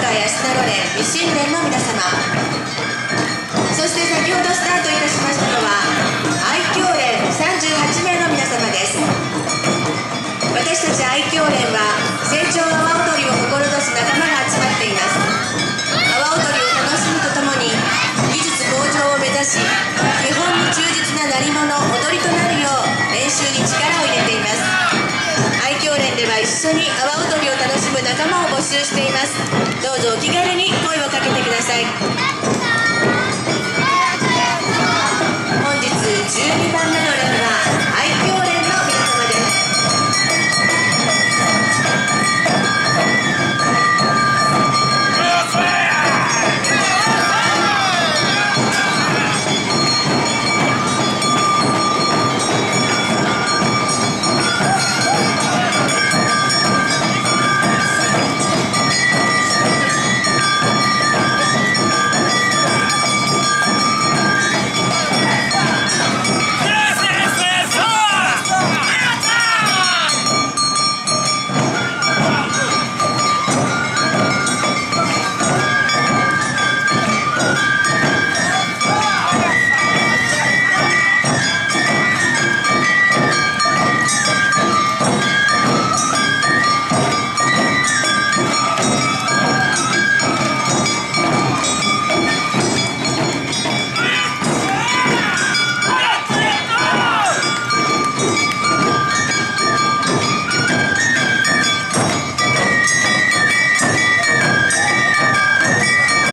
会安田路連未信連の皆様、そして先ほどスタートいたしましたのは愛嬌連38名の皆様です。私たち愛嬌連は成長阿波踊りを志す仲間が集まっています。阿波踊りを楽しむとともに技術向上を目指し、基本に忠実な鳴り物踊りとなるよう練習に力を入れています。愛嬌連では一緒に阿波踊りを楽しむ仲間を募集しています。どうぞお気軽に声をかけてください。